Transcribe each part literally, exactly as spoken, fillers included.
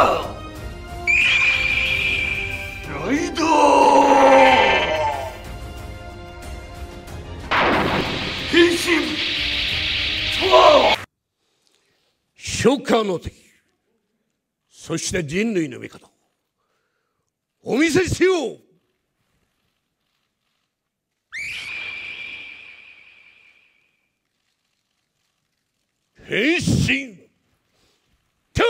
ライダー変身初夏の敵、そして人類の味方、お見せしよう。変身と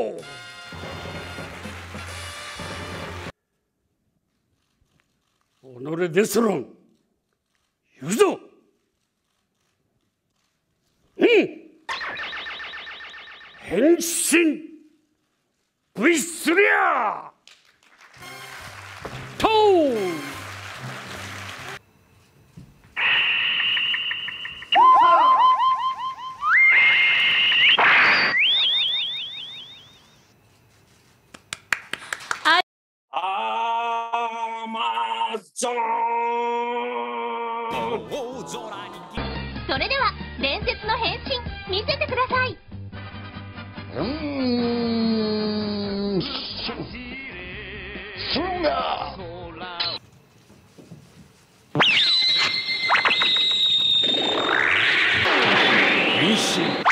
己デスロン、行くぞ。うん、変身ブイスリアーとアマゾン。 それでは伝説の変身見せてください。 うーん、ストロンガー。変身